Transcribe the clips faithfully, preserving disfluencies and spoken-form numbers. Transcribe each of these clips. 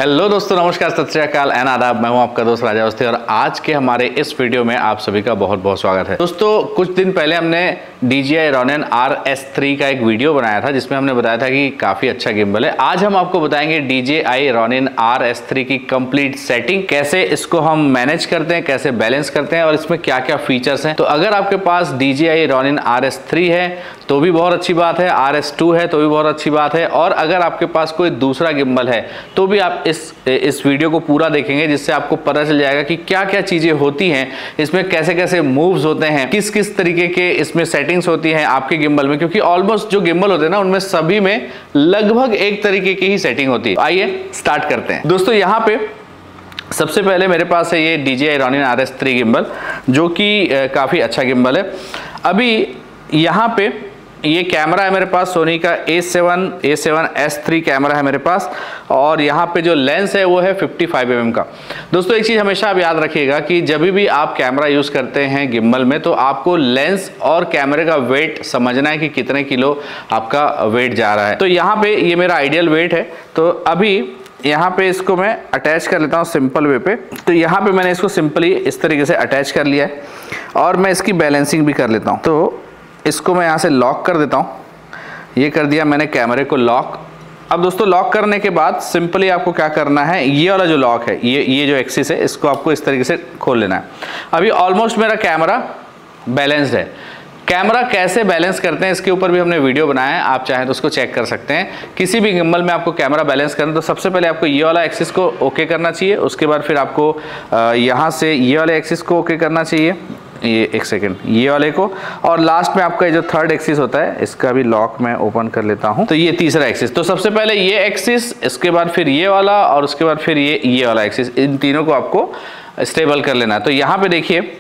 Hello दोस्तों, नमस्कार, सत श्री अकाल एंड आदाब। मैं हूं आपका दोस्त राजा अवस्थी और आज के हमारे इस वीडियो में आप सभी का बहुत बहुत स्वागत है। दोस्तों, कुछ दिन पहले हमने D J I Ronin R S three का एक वीडियो बनाया था जिसमें हमने बताया था कि काफ़ी अच्छा गिम्बल है। आज हम आपको बताएंगे D J I Ronin R S three की कंप्लीट सेटिंग, कैसे इसको हम मैनेज करते हैं, कैसे बैलेंस करते हैं और इसमें क्या क्या फीचर्स हैं। तो अगर आपके पास D J I Ronin R S three है तो भी बहुत अच्छी बात है, आर एस टू है तो भी बहुत अच्छी बात है, और अगर आपके पास कोई दूसरा गिम्बल है तो भी आप इस इस वीडियो को पूरा देखेंगे जिससे आपको पता चल जाएगा कि क्या क्या चीजें होती हैं इसमें, कैसे कैसे मूव्स होते हैं, किस किस तरीके के इसमें सेटिंग्स होती हैं आपके गिम्बल में, क्योंकि ऑलमोस्ट जो गिम्बल होते हैं ना उनमें सभी में लगभग एक तरीके की ही सेटिंग होती है। आइए स्टार्ट करते हैं। दोस्तों, यहाँ पे सबसे पहले मेरे पास है ये D J I Ronin R S three gimbal, जो कि काफ़ी अच्छा गिम्बल है। अभी यहाँ पे ये कैमरा है मेरे पास, सोनी का A seven A seven S three camera है मेरे पास, और यहाँ पे जो लेंस है वो है फिफ्टी फाइव एम एम का। दोस्तों, एक चीज़ हमेशा आप याद रखिएगा कि जब भी आप कैमरा यूज़ करते हैं गिम्बल में तो आपको लेंस और कैमरे का वेट समझना है कि कितने किलो आपका वेट जा रहा है। तो यहाँ पे ये मेरा आइडियल वेट है। तो अभी यहाँ पे इसको मैं अटैच कर लेता हूँ सिंपल वे पे। तो यहाँ पे मैंने इसको सिंपली इस तरीके से अटैच कर लिया है और मैं इसकी बैलेंसिंग भी कर लेता हूँ। तो इसको मैं यहाँ से लॉक कर देता हूँ। ये कर दिया मैंने कैमरे को लॉक। अब दोस्तों, लॉक करने के बाद सिंपली आपको क्या करना है, ये वाला जो लॉक है, ये ये जो एक्सिस है, इसको आपको इस तरीके से खोल लेना है। अभी ऑलमोस्ट मेरा कैमरा बैलेंस्ड है। कैमरा कैसे बैलेंस करते हैं इसके ऊपर भी हमने वीडियो बनाया है, आप चाहें तो उसको चेक कर सकते हैं। किसी भी गिम्बल में आपको कैमरा बैलेंस करना तो सबसे पहले आपको ये वाला एक्सिस को ओके करना चाहिए, उसके बाद फिर आपको यहाँ से ये वाले एक्सिस को ओके करना चाहिए, ये एक सेकेंड ये वाले को, और लास्ट में आपका ये जो थर्ड एक्सिस होता है इसका भी लॉक मैं ओपन कर लेता हूँ। तो ये तीसरा एक्सिस, तो सबसे पहले ये एक्सिस, इसके बाद फिर ये वाला, और उसके बाद फिर ये ये वाला एक्सिस, इन तीनों को आपको स्टेबल कर लेना है। तो यहाँ पे देखिए,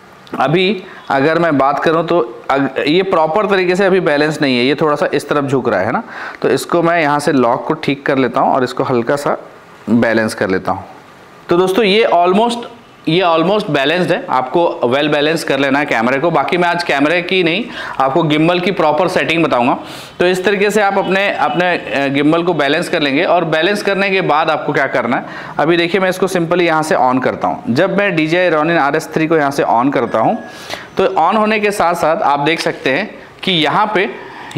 अभी अगर मैं बात करूं तो ये प्रॉपर तरीके से अभी बैलेंस नहीं है, ये थोड़ा सा इस तरफ झुक रहा है ना। तो इसको मैं यहाँ से लॉक को ठीक कर लेता हूँ और इसको हल्का सा बैलेंस कर लेता हूँ। तो दोस्तों, ये ऑलमोस्ट ये ऑलमोस्ट बैलेंस्ड है। आपको वेल बैलेंस कर लेना है कैमरे को। बाकी मैं आज कैमरे की नहीं, आपको गिम्बल की प्रॉपर सेटिंग बताऊंगा। तो इस तरीके से आप अपने अपने गिम्बल को बैलेंस कर लेंगे, और बैलेंस करने के बाद आपको क्या करना है, अभी देखिए मैं इसको सिंपली यहाँ से ऑन करता हूँ। जब मैं D J I Ronin R S three को यहाँ से ऑन करता हूँ तो ऑन होने के साथ साथ आप देख सकते हैं कि यहाँ पे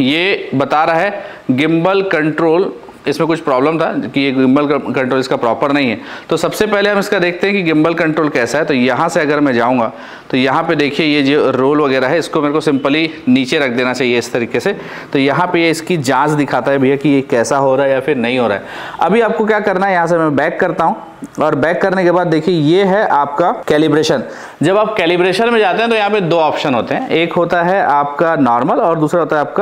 ये बता रहा है गिम्बल कंट्रोल। इसमें कुछ प्रॉब्लम था कि ये गिम्बल कंट्रोल इसका प्रॉपर नहीं है। तो सबसे पहले हम इसका देखते हैं कि गिम्बल कंट्रोल कैसा है। तो यहाँ से अगर मैं जाऊँगा तो यहाँ पे देखिए ये जो रोल वगैरह है इसको मेरे को सिंपली नीचे रख देना चाहिए इस तरीके से। तो यहाँ पे ये इसकी जांच दिखाता है भैया कि ये कैसा हो रहा है या फिर नहीं हो रहा है। अभी आपको क्या करना है, यहाँ से मैं बैक करता हूँ, और बैक करने के बाद देखिए ये है आपका कैलिब्रेशन। जब आप कैलिब्रेशन में जाते हैं तो यहाँ पे दो ऑप्शन होते हैं, एक होता है आपका नॉर्मल और दूसरा होता है आपका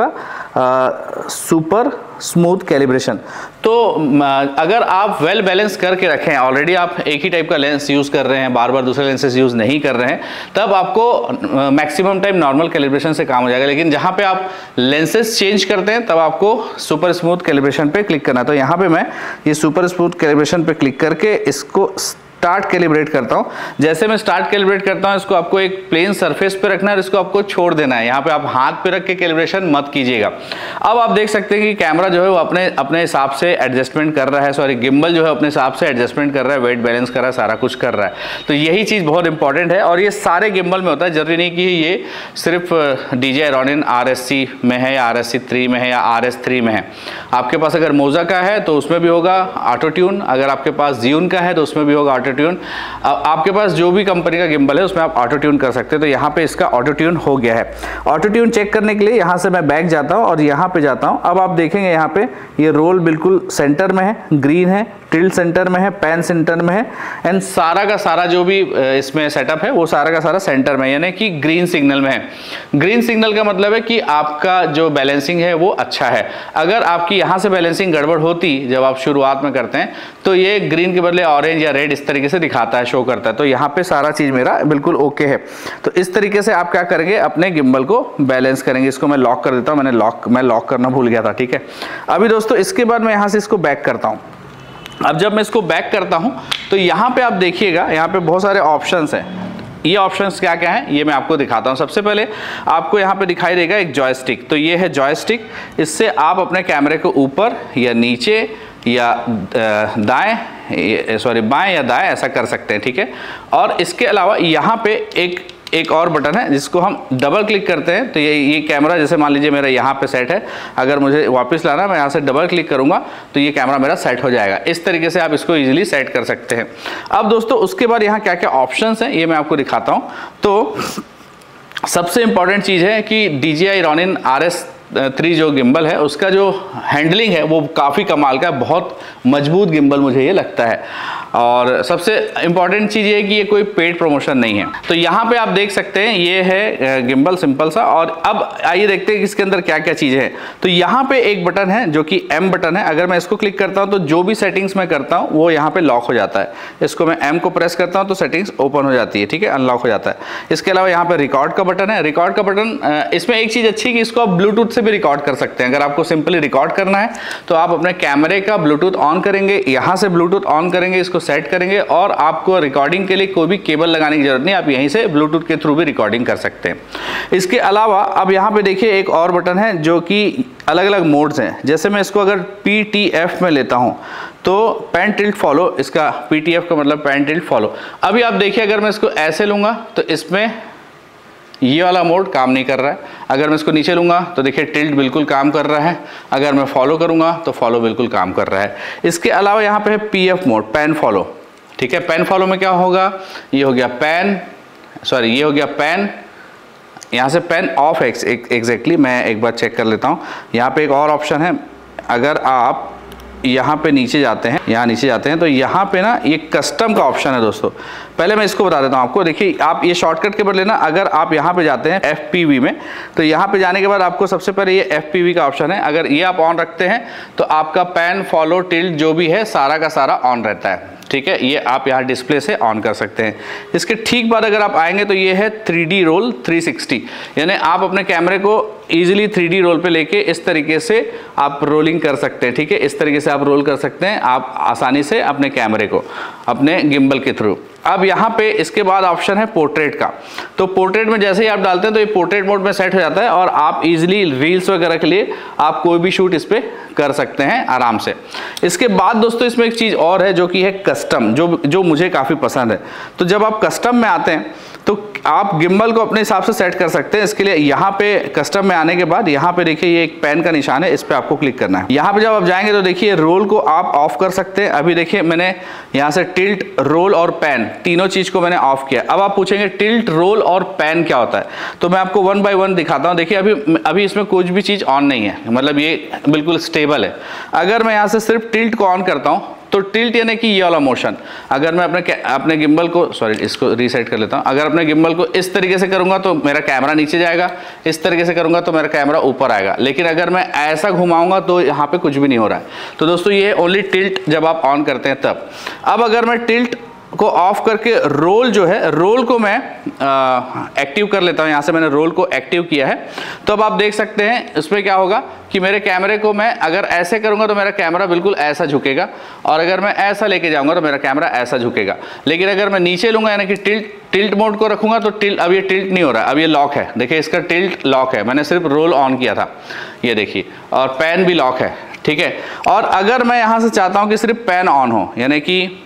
आ, सुपर स्मूथ कैलिब्रेशन। तो अगर आप वेल बैलेंस करके रखें, ऑलरेडी आप एक ही टाइप का लेंस यूज़ कर रहे हैं, बार बार दूसरे लेंसेज यूज़ नहीं कर रहे हैं, तब आपको मैक्सिमम टाइम नॉर्मल कैलिब्रेशन से काम हो जाएगा। लेकिन जहाँ पे आप लेंसेज चेंज करते हैं तब आपको सुपर स्मूथ कैलिब्रेशन पे क्लिक करना है। तो यहाँ पे मैं ये सुपर स्मूथ कैलिब्रेशन पे क्लिक करके इसको स्टार्ट कैलिब्रेट करता हूं। जैसे मैं स्टार्ट कैलिब्रेट करता हूं, इसको आपको एक प्लेन सरफेस पे रखना है और इसको आपको छोड़ देना है। यहाँ पे आप हाथ पे रख के कैलिब्रेशन मत कीजिएगा। अब आप देख सकते हैं कि कैमरा जो है वो अपने अपने हिसाब से एडजस्टमेंट कर रहा है, सॉरी गिम्बल जो है अपने हिसाब से एडजस्टमेंट कर रहा है, वेट बैलेंस कर रहा है, सारा कुछ कर रहा है। तो यही चीज़ बहुत इंपॉर्टेंट है, और ये सारे गिम्बल में होता है। जरूरी नहीं कि ये सिर्फ D J I Ronin R S C में है या आर एस सी थ्री में है या आर एस थ्री में है। आपके पास अगर मोजा का है तो उसमें भी होगा ऑटो ट्यून, अगर आपके पास जीवन का है तो उसमें भी होगा ऑटो ट्यून। आपके पास जो भी कंपनी का गिम्बल है उसमें आप ऑटो ट्यून कर सकते हैं। तो यहाँ पे इसका ऑटो ट्यून हो गया है। ऑटो ट्यून चेक करने के लिए यहाँ से मैं बैक जाता हूँ और यहाँ पे जाता हूँ। अब आप देखेंगे यहाँ पे ये रोल बिल्कुल सेंटर में है, ग्रीन है, टिल्ट सेंटर में है, पैन सेंटर में है, एंड सारा का सारा जो भी इसमें सेटअप है वो सारा का सारा सेंटर में, यानी कि ग्रीन सिग्नल में है। ग्रीन सिग्नल का मतलब है कि आपका जो बैलेंसिंग है वो अच्छा है। अगर आपकी यहाँ से बैलेंसिंग गड़बड़ होती जब आप शुरुआत में करते हैं तो ये ग्रीन के बदले ऑरेंज या रेड इस तरीके से दिखाता है, शो करता है। तो यहाँ पे सारा चीज मेरा बिल्कुल ओके है। तो इस तरीके से आप क्या करेंगे, अपने गिम्बल को बैलेंस करेंगे। इसको मैं लॉक कर देता हूँ, मैंने लॉक मैं लॉक करना भूल गया था, ठीक है। अभी दोस्तों, इसके बाद मैं यहाँ से इसको बैक करता हूँ। अब जब मैं इसको बैक करता हूं तो यहाँ पे आप देखिएगा, यहाँ पे बहुत सारे ऑप्शंस हैं। ये ऑप्शंस क्या क्या हैं ये मैं आपको दिखाता हूं। सबसे पहले आपको यहाँ पे दिखाई देगा एक जॉयस्टिक। तो ये है जॉयस्टिक, इससे आप अपने कैमरे को ऊपर या नीचे या दाएं सॉरी बाएं या दाएं ऐसा कर सकते हैं, ठीक है। और इसके अलावा यहाँ पे एक एक और बटन है जिसको हम डबल क्लिक करते हैं तो ये ये कैमरा, जैसे मान लीजिए मेरा यहाँ पे सेट है, अगर मुझे वापस लाना है मैं यहाँ से डबल क्लिक करूँगा तो ये कैमरा मेरा सेट हो जाएगा। इस तरीके से आप इसको इजीली सेट कर सकते हैं। अब दोस्तों उसके बाद यहाँ क्या क्या ऑप्शंस हैं ये मैं आपको दिखाता हूँ। तो सबसे इम्पॉर्टेंट चीज़ है कि D J I Ronin R S three जो गिम्बल है उसका जो हैंडलिंग है वो काफ़ी कमाल का है, बहुत मजबूत गिम्बल मुझे ये लगता है। और सबसे इम्पॉर्टेंट चीज़ ये है कि ये कोई पेड प्रमोशन नहीं है। तो यहाँ पे आप देख सकते हैं ये है गिम्बल सिंपल सा। और अब आइए देखते हैं कि इसके अंदर क्या क्या चीज़ें हैं। तो यहाँ पे एक बटन है जो कि एम बटन है, अगर मैं इसको क्लिक करता हूँ तो जो भी सेटिंग्स मैं करता हूँ वो यहाँ पे लॉक हो जाता है। इसको मैं एम को प्रेस करता हूँ तो सेटिंग्स ओपन हो जाती है, ठीक है, अनलॉक हो जाता है। इसके अलावा यहाँ पे रिकॉर्ड का बटन है। रिकॉर्ड का बटन, इसमें एक चीज़ अच्छी है कि इसको आप ब्लूटूथ से भी रिकॉर्ड कर सकते हैं। अगर आपको सिंपली रिकॉर्ड करना है तो आप अपने कैमरे का ब्लूटूथ ऑन करेंगे, यहाँ से ब्लूटूथ ऑन करेंगे, इसको सेट करेंगे और आपको रिकॉर्डिंग के लिए कोई भी केबल लगाने की जरूरत नहीं, आप यहीं से ब्लूटूथ के थ्रू भी रिकॉर्डिंग कर सकते हैं। इसके अलावा अब यहाँ पे देखिए एक और बटन है जो कि अलग अलग मोड्स हैं। जैसे मैं इसको अगर पी टी एफ में लेता हूँ तो पैन टिल्ट फॉलो, इसका पी टी एफ का मतलब पैन टिल्ट फॉलो। अभी आप देखिए अगर मैं इसको ऐसे लूँगा तो इसमें ये वाला मोड काम नहीं कर रहा है। अगर मैं इसको नीचे लूँगा तो देखिए टिल्ट बिल्कुल काम कर रहा है। अगर मैं फॉलो करूँगा तो फॉलो बिल्कुल काम कर रहा है। इसके अलावा यहाँ पे है P F mode, pan follow, ठीक है। पैन फॉलो में क्या होगा, ये हो गया पैन, सॉरी ये हो गया पैन, यहाँ से पैन ऑफ है एग्जैक्टली। मैं एक बार चेक कर लेता हूँ। यहाँ पे एक और ऑप्शन है, अगर आप यहाँ पे नीचे जाते हैं, यहाँ नीचे जाते हैं तो यहाँ पे ना ये कस्टम का ऑप्शन है दोस्तों। पहले मैं इसको बता देता हूँ आपको। देखिए आप ये शॉर्टकट के बदले ना अगर आप यहाँ पे जाते हैं एफ पी वी में तो यहाँ पे जाने के बाद आपको सबसे पहले ये एफ पी वी का ऑप्शन है, अगर ये आप ऑन रखते हैं तो आपका पैन फॉलो टिल्ट जो भी है सारा का सारा ऑन रहता है, ठीक है। ये आप यहाँ डिस्प्ले से ऑन कर सकते हैं। इसके ठीक बाद अगर आप आएंगे तो ये है three D roll three sixty, यानी आप अपने कैमरे को इजीली थ्री डी रोल पे लेके इस तरीके से आप रोलिंग कर सकते हैं, ठीक है। इस तरीके से आप रोल कर सकते हैं आप आसानी से अपने कैमरे को अपने गिम्बल के थ्रू। अब यहाँ पे इसके बाद ऑप्शन है पोर्ट्रेट का। तो पोर्ट्रेट में जैसे ही आप डालते हैं तो ये पोर्ट्रेट मोड में सेट हो जाता है और आप इजीली रील्स वगैरह के लिए आप कोई भी शूट इस पे कर सकते हैं आराम से। इसके बाद दोस्तों इसमें एक चीज़ और है जो कि है कस्टम, जो जो मुझे काफ़ी पसंद है। तो जब आप कस्टम में आते हैं तो आप गिम्बल को अपने हिसाब से सेट कर सकते हैं। इसके लिए यहाँ पे कस्टम में आने के बाद यहाँ पे देखिए ये एक पेन का निशान है, इस पे आपको क्लिक करना है। यहाँ पे जब आप जाएंगे तो देखिए रोल को आप ऑफ कर सकते हैं। अभी देखिए मैंने यहाँ से टिल्ट, रोल और पैन तीनों चीज़ को मैंने ऑफ किया। अब आप पूछेंगे टिल्ट, रोल और पैन क्या होता है, तो मैं आपको वन बाय वन दिखाता हूँ। देखिए अभी अभी इसमें कुछ भी चीज़ ऑन नहीं है, मतलब ये बिल्कुल स्टेबल है। अगर मैं यहाँ से सिर्फ टिल्ट को ऑन करता हूँ तो टिल्ट यानी कि ये वाला मोशन, अगर मैं अपने अपने गिम्बल को, सॉरी इसको रीसेट कर लेता हूँ, अगर अपने गिम्बल को इस तरीके से करूँगा तो मेरा कैमरा नीचे जाएगा, इस तरीके से करूँगा तो मेरा कैमरा ऊपर आएगा। लेकिन अगर मैं ऐसा घुमाऊंगा तो यहाँ पे कुछ भी नहीं हो रहा है। तो दोस्तों ये ओनली टिल्ट जब आप ऑन करते हैं तब। अब अगर मैं टिल्ट को ऑफ करके रोल जो है, रोल को मैं आ, एक्टिव कर लेता हूँ। यहाँ से मैंने रोल को एक्टिव किया है। तो अब आप देख सकते हैं इसमें क्या होगा कि मेरे कैमरे को मैं अगर ऐसे करूँगा तो मेरा कैमरा बिल्कुल ऐसा झुकेगा, और अगर मैं ऐसा लेके जाऊँगा तो मेरा कैमरा ऐसा झुकेगा। लेकिन अगर मैं नीचे लूँगा यानी कि टिल्ट टिल्ट मोड को रखूँगा तो टिल्ट, अब ये टिल्ट नहीं हो रहा है, अब ये लॉक है। देखिए इसका टिल्ट लॉक है, मैंने सिर्फ रोल ऑन किया था, ये देखिए, और पैन भी लॉक है, ठीक है। और अगर मैं यहाँ से चाहता हूँ कि सिर्फ पैन ऑन हो, यानी कि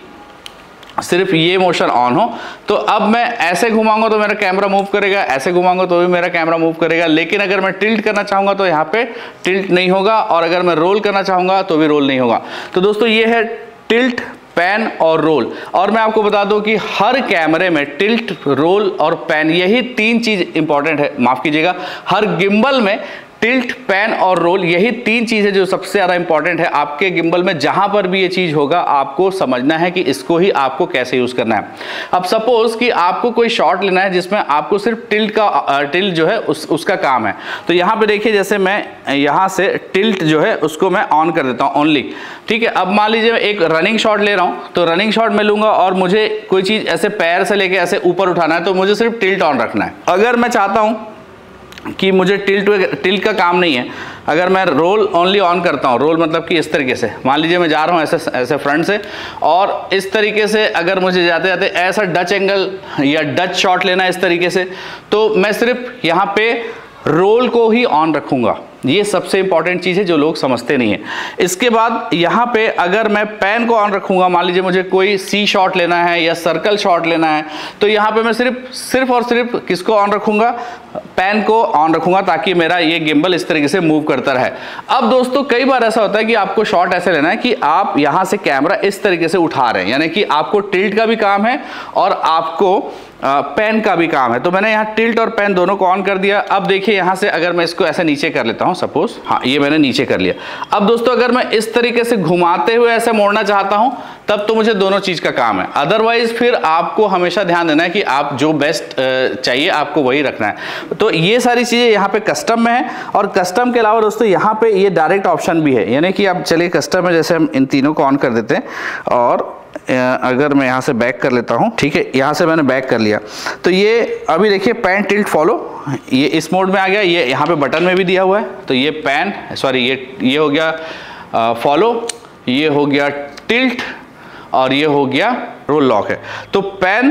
सिर्फ ये मोशन ऑन हो, तो अब मैं ऐसे घुमाऊंगा तो मेरा कैमरा मूव करेगा, ऐसे घुमाऊंगा तो भी मेरा कैमरा मूव करेगा। लेकिन अगर मैं टिल्ट करना चाहूँगा तो यहाँ पे टिल्ट नहीं होगा, और अगर मैं रोल करना चाहूँगा तो भी रोल नहीं होगा। तो दोस्तों ये है टिल्ट, पैन और रोल। और मैं आपको बता दूं कि हर कैमरे में टिल्ट, रोल और पैन, यही तीन चीज़ इंपॉर्टेंट है, माफ़ कीजिएगा, हर गिम्बल में टिल्ट, पैन और रोल, यही तीन चीज़ें जो सबसे ज़्यादा इंपॉर्टेंट है आपके गिम्बल में। जहां पर भी ये चीज़ होगा आपको समझना है कि इसको ही आपको कैसे यूज़ करना है। अब सपोज कि आपको कोई शॉट लेना है जिसमें आपको सिर्फ टिल्ट का टिल्ट जो है उस, उसका काम है, तो यहाँ पे देखिए जैसे मैं यहाँ से टिल्ट जो है उसको मैं ऑन कर देता हूँ ओनली, ठीक है। अब मान लीजिए मैं एक रनिंग शॉट ले रहा हूँ, तो रनिंग शॉट में लूँगा और मुझे कोई चीज़ ऐसे पैर से लेके ऐसे ऊपर उठाना है तो मुझे सिर्फ टिल्ट ऑन रखना है। अगर मैं चाहता हूँ कि मुझे टिल्ट टिल्ट का काम नहीं है, अगर मैं रोल ओनली ऑन करता हूँ, रोल मतलब कि इस तरीके से, मान लीजिए मैं जा रहा हूँ ऐसे ऐसे फ्रंट से, और इस तरीके से अगर मुझे जाते जाते ऐसा डच एंगल या डच शॉट लेना है इस तरीके से, तो मैं सिर्फ यहाँ पे रोल को ही ऑन रखूँगा, ये सबसे इंपॉर्टेंट चीज़ है जो लोग समझते नहीं है। इसके बाद यहाँ पे अगर मैं पैन को ऑन रखूँगा, मान लीजिए मुझे कोई सी शॉट लेना है या सर्कल शॉट लेना है, तो यहाँ पे मैं सिर्फ सिर्फ और सिर्फ किसको ऑन रखूँगा, पैन को ऑन रखूँगा, ताकि मेरा ये गिम्बल इस तरीके से मूव करता रहे। अब दोस्तों कई बार ऐसा होता है कि आपको शॉट ऐसे लेना है कि आप यहाँ से कैमरा इस तरीके से उठा रहे हैं, यानी कि आपको टिल्ट का भी काम है और आपको पेन का भी काम है। तो मैंने यहाँ टिल्ट और पेन दोनों को ऑन कर दिया। अब देखिए यहाँ से अगर मैं इसको ऐसे नीचे कर लेता हूँ, सपोज, हाँ ये मैंने नीचे कर लिया। अब दोस्तों अगर मैं इस तरीके से घुमाते हुए ऐसे मोड़ना चाहता हूँ तब तो मुझे दोनों चीज़ का काम है। अदरवाइज फिर आपको हमेशा ध्यान देना है कि आप जो बेस्ट चाहिए आपको वही रखना है। तो ये सारी चीज़ें यहाँ पे कस्टम में है। और कस्टम के अलावा दोस्तों यहाँ पे ये डायरेक्ट ऑप्शन भी है, यानी कि आप चलिए कस्टम में जैसे हम इन तीनों को ऑन कर देते हैं और अगर मैं यहाँ से बैक कर लेता हूँ, ठीक है, यहाँ से मैंने बैक कर लिया तो ये अभी देखिए पैन टिल्ट फॉलो, ये इस मोड में आ गया। ये यहाँ पे बटन में भी दिया हुआ है, तो ये पैन सॉरी ये ये हो गया फॉलो, ये हो गया टिल्ट और ये हो गया रोल लॉक है। तो पैन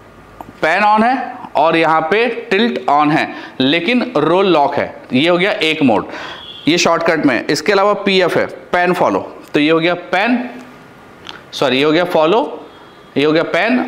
पैन ऑन है और यहाँ पे टिल्ट ऑन है, लेकिन रोल लॉक है। ये हो गया एक मोड, ये शॉर्टकट में। इसके अलावा पी एफ है, पैन फॉलो, तो ये हो गया पैन सॉरी ये हो गया फॉलो, ये हो गया पैन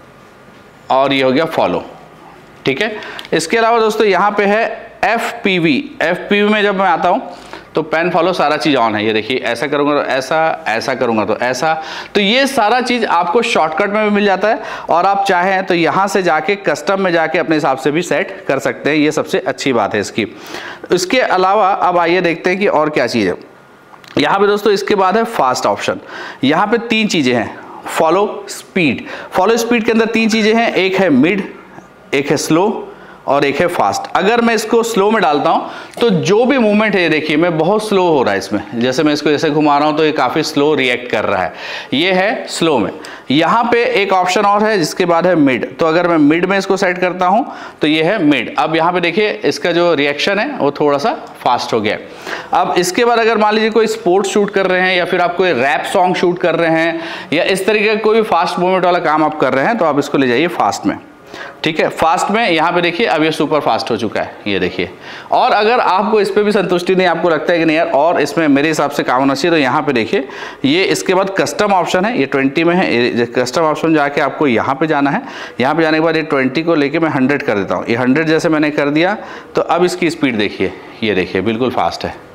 और ये हो गया फॉलो, ठीक है। इसके अलावा दोस्तों यहाँ पे है F P V. F P V में जब मैं आता हूँ तो पैन फॉलो सारा चीज़ ऑन है। ये देखिए ऐसा करूँगा तो ऐसा, ऐसा करूँगा तो ऐसा, तो ये सारा चीज़ आपको शॉर्टकट में भी मिल जाता है। और आप चाहें तो यहाँ से जाके कस्टम में जाके अपने हिसाब से भी सेट कर सकते हैं। ये सबसे अच्छी बात है इसकी। इसके अलावा अब आइए देखते हैं कि और क्या चीज़ है यहाँ पे दोस्तों। इसके बाद है फास्ट ऑप्शन। यहाँ पे तीन चीज़ें हैं, फॉलो स्पीड। फॉलो स्पीड के अंदर तीन चीज़ें हैं, एक है मिड, एक है स्लो और एक है फास्ट। अगर मैं इसको स्लो में डालता हूं तो जो भी मूवमेंट है, ये देखिए मैं बहुत स्लो हो रहा है इसमें, जैसे मैं इसको ऐसे घुमा रहा हूं तो ये काफ़ी स्लो रिएक्ट कर रहा है, ये है स्लो में। यहाँ पे एक ऑप्शन और है जिसके बाद है मिड, तो अगर मैं मिड में इसको सेट करता हूं तो ये है मिड। अब यहाँ पे देखिए इसका जो रिएक्शन है वो थोड़ा सा फास्ट हो गया। अब इसके बाद अगर मान लीजिए कोई स्पोर्ट्स शूट कर रहे हैं या फिर आप कोई रैप सॉन्ग शूट कर रहे हैं या इस तरीके का कोई फास्ट मूवमेंट वाला काम आप कर रहे हैं तो आप इसको ले जाइए फास्ट में, ठीक है। फास्ट में यहाँ पे देखिए अब ये सुपर फास्ट हो चुका है, ये देखिए। और अगर आपको इस पे भी संतुष्टि नहीं, आपको लगता है कि नहीं यार और इसमें मेरे हिसाब से काम होना चाहिए, तो यहाँ पे देखिए ये इसके बाद कस्टम ऑप्शन है, ये ट्वेंटी में है। ये कस्टम ऑप्शन जाके आपको यहाँ पे जाना है। यहाँ पे जाने के बाद ये ट्वेंटी को लेके मैं हंड्रेड कर देता हूँ। ये हंड्रेड जैसे मैंने कर दिया तो अब इसकी स्पीड देखिए, ये देखिए बिल्कुल फास्ट है।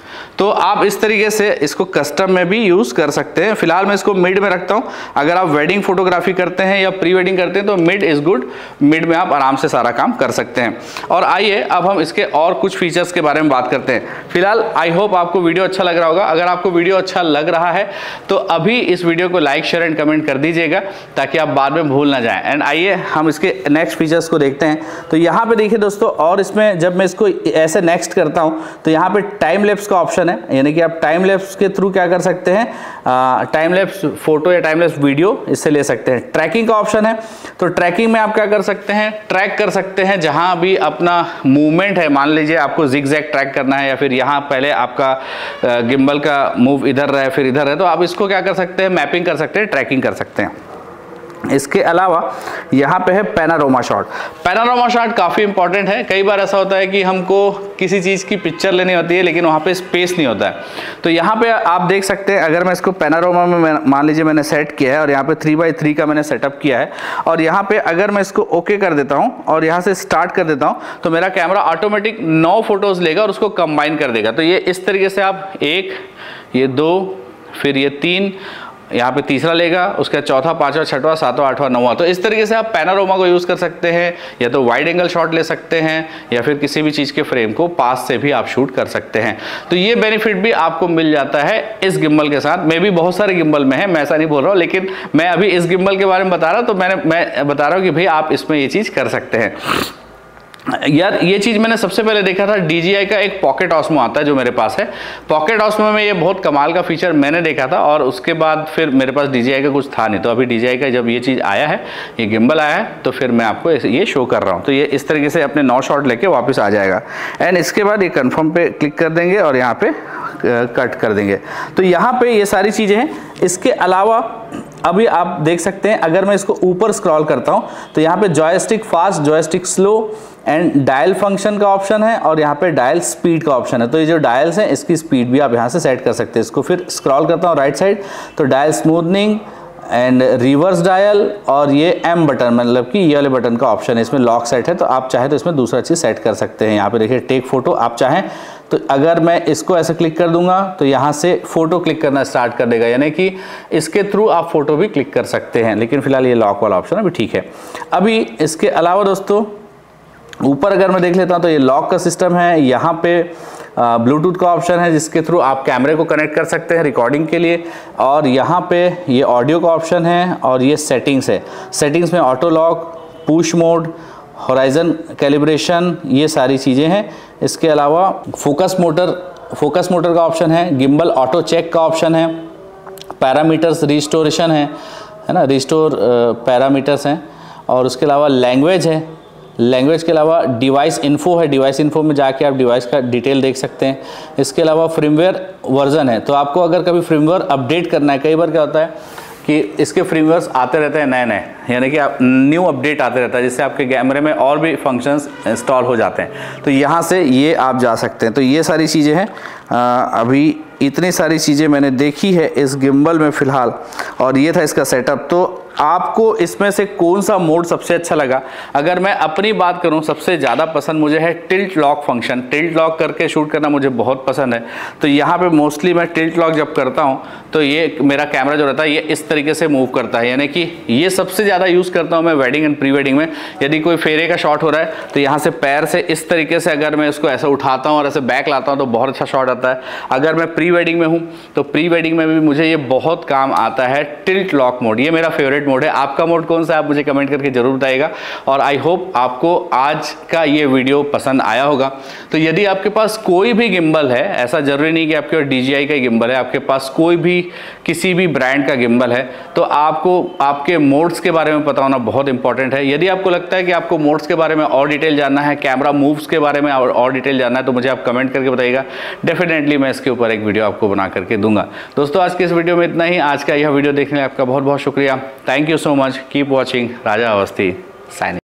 तो आप इस तरीके से इसको कस्टम में भी यूज़ कर सकते हैं। फिलहाल मैं इसको मिड में रखता हूं। अगर आप वेडिंग फोटोग्राफी करते हैं या प्री वेडिंग करते हैं तो मिड इज़ गुड, मिड में आप आराम से सारा काम कर सकते हैं। और आइए अब हम इसके और कुछ फीचर्स के बारे में बात करते हैं। फिलहाल आई होप आपको वीडियो अच्छा लग रहा होगा। अगर आपको वीडियो अच्छा लग रहा है तो अभी इस वीडियो को लाइक शेयर एंड कमेंट कर दीजिएगा ताकि आप बाद में भूल ना जाएँ। एंड आइए हम इसके नेक्स्ट फीचर्स को देखते हैं। तो यहाँ पर देखिए दोस्तों, और इसमें जब मैं इसको ऐसे नेक्स्ट करता हूँ तो यहाँ पर टाइम लैप्स का ऑप्शन है, यानी कि आप टाइम लैप्स के थ्रू क्या कर सकते हैं, टाइम लैप्स फोटो या टाइम लैप्स वीडियो इससे ले सकते हैं। ट्रैकिंग का ऑप्शन है, तो ट्रैकिंग में आप क्या कर सकते हैं, ट्रैक कर सकते हैं जहां भी अपना मूवमेंट है। मान लीजिए आपको जिग-जैग ट्रैक करना है या फिर यहाँ पहले आपका गिम्बल का मूव इधर रहे फिर इधर है, तो आप इसको क्या कर सकते हैं, मैपिंग कर सकते हैं, ट्रैकिंग कर सकते हैं। इसके अलावा यहाँ पे है पैनारोमा शॉट। पैनारोमा शॉट काफ़ी इंपॉर्टेंट है। कई बार ऐसा होता है कि हमको किसी चीज़ की पिक्चर लेनी होती है लेकिन वहाँ पे स्पेस नहीं होता है। तो यहाँ पे आप देख सकते हैं, अगर मैं इसको पैनारोमा में मान लीजिए मैंने सेट किया है और यहाँ पे थ्री बाई थ्री का मैंने सेटअप किया है और यहाँ पे अगर मैं इसको ओके कर देता हूँ और यहाँ से स्टार्ट कर देता हूँ तो मेरा कैमरा ऑटोमेटिक नौ फोटोज़ लेगा और उसको कंबाइन कर देगा। तो ये इस तरीके से आप एक, ये दो, फिर ये तीन, यहाँ पे तीसरा लेगा, उसका चौथा, पांचवा, छठवां, सातवां, आठवां, नौवां। तो इस तरीके से आप पैनारोमा को यूज़ कर सकते हैं, या तो वाइड एंगल शॉट ले सकते हैं या फिर किसी भी चीज़ के फ्रेम को पास से भी आप शूट कर सकते हैं। तो ये बेनिफिट भी आपको मिल जाता है इस गिम्बल के साथ। मैं भी बहुत सारे गिम्बल में है, मैं ऐसा नहीं बोल रहा हूँ, लेकिन मैं अभी इस गिम्बल के बारे में बता रहा हूँ। तो मैंने मैं बता रहा हूँ कि भाई आप इसमें ये चीज़ कर सकते हैं। यार ये चीज़ मैंने सबसे पहले देखा था, डी जी आई का एक पॉकेट ऑस्मो आता है जो मेरे पास है। पॉकेट ऑस्मो में ये बहुत कमाल का फीचर मैंने देखा था और उसके बाद फिर मेरे पास डी जी आई का कुछ था नहीं। तो अभी डी जी आई का जब ये चीज़ आया है, ये गिम्बल आया है, तो फिर मैं आपको ये शो कर रहा हूँ। तो ये इस तरीके से अपने नौ शॉट लेके वापस आ जाएगा। एंड इसके बाद ये कन्फर्म पे क्लिक कर देंगे और यहाँ पे कट कर देंगे। तो यहाँ पे ये सारी चीज़ें हैं। इसके अलावा अभी आप देख सकते हैं अगर मैं इसको ऊपर स्क्रॉल करता हूं तो यहाँ पे joystick fast, joystick slow and dial function का ऑप्शन है और यहाँ पे डायल स्पीड का ऑप्शन है। तो ये जो डायल्स हैं इसकी स्पीड भी आप यहाँ से सेट कर सकते हैं। इसको फिर स्क्रॉल करता हूँ राइट साइड तो dial smoothening and reverse dial और ये एम बटन मतलब कि ये वाले बटन का ऑप्शन है, इसमें लॉक सेट है तो आप चाहे तो इसमें दूसरा चीज़ सेट कर सकते हैं। यहाँ पे देखिए टेक फोटो, आप चाहें तो अगर मैं इसको ऐसे क्लिक कर दूंगा तो यहाँ से फोटो क्लिक करना स्टार्ट कर देगा, यानी कि इसके थ्रू आप फोटो भी क्लिक कर सकते हैं। लेकिन फिलहाल ये लॉक वाला ऑप्शन अभी ठीक है। अभी इसके अलावा दोस्तों ऊपर अगर मैं देख लेता हूँ तो ये लॉक का सिस्टम है, यहाँ पे ब्लूटूथ का ऑप्शन है जिसके थ्रू आप कैमरे को कनेक्ट कर सकते हैं रिकॉर्डिंग के लिए, और यहाँ पे ये ऑडियो का ऑप्शन है और ये सेटिंग्स है। सेटिंग्स में auto lock, push mode, horizon calibration, ये सारी चीज़ें हैं। इसके अलावा फोकस मोटर फोकस मोटर का ऑप्शन है, गिम्बल ऑटो चेक का ऑप्शन है, पैरामीटर्स रिस्टोरेशन है है ना, रिस्टोर पैरामीटर्स हैं, और उसके अलावा लैंग्वेज है। लैंग्वेज के अलावा डिवाइस इन्फो है, डिवाइस इन्फो में जाके आप डिवाइस का डिटेल देख सकते हैं। इसके अलावा फ्रीमवेयर वर्जन है, तो आपको अगर कभी फ्रीमवेयर अपडेट करना है, कई बार क्या होता है कि इसके फ्रीमवेयर्स आते रहते हैं नए नए, यानी कि आप न्यू अपडेट आते रहता है जिससे आपके कैमरे में और भी फंक्शंस इंस्टॉल हो जाते हैं। तो यहाँ से ये आप जा सकते हैं। तो ये सारी चीज़ें हैं। अभी इतनी सारी चीज़ें मैंने देखी है इस गिम्बल में फ़िलहाल, और ये था इसका सेटअप। तो आपको इसमें से कौन सा मोड सबसे अच्छा लगा? अगर मैं अपनी बात करूं, सबसे ज़्यादा पसंद मुझे है tilt lock function. Tilt lock करके शूट करना मुझे बहुत पसंद है। तो यहाँ पे मोस्टली मैं टिल्ट लॉक जब करता हूँ तो ये मेरा कैमरा जो रहता है ये इस तरीके से मूव करता है, यानी कि ये सबसे ज़्यादा यूज़ करता हूँ मैं वेडिंग एंड प्री वेडिंग में। यदि कोई फेरे का शॉट हो रहा है तो यहाँ से पैर से इस तरीके से अगर मैं इसको ऐसे उठाता हूँ और ऐसे बैक लाता हूँ तो बहुत अच्छा शॉट आता है। अगर मैं प्री वेडिंग में हूँ तो प्री वेडिंग में भी मुझे ये बहुत काम आता है टिल्ट लॉक मोड। ये मेरा फेवरेट मोड है। आपका मोड कौन सा है आप मुझे कमेंट करके जरूर बताइएगा। और आई होप आपको आज का ये वीडियो पसंद आया होगा। तो यदि आपके पास कोई भी गिम्बल है, ऐसा जरूरी नहीं कि आपके पास डी जी आई का ही गिम्बल है, आपके पास कोई भी किसी भी ब्रांड का गिम्बल है, तो आपको आपके मोड्स के बारे में पता होना बहुत इंपॉर्टेंट है। यदि आपको लगता है कि आपको मोड्स के बारे में और डिटेल जानना है, कैमरा मूव्स के बारे में और, और डिटेल जानना है, तो मुझे आप कमेंट करके बताइएगा। डेफिनेटली मैं इसके ऊपर एक वीडियो आपको बना करके दूंगा। दोस्तों आज के इस वीडियो में इतना ही। आज का यह वीडियो देखने के लिए आपका बहुत बहुत शुक्रिया। Thank you so much. Keep watching Raja Awasthi signing.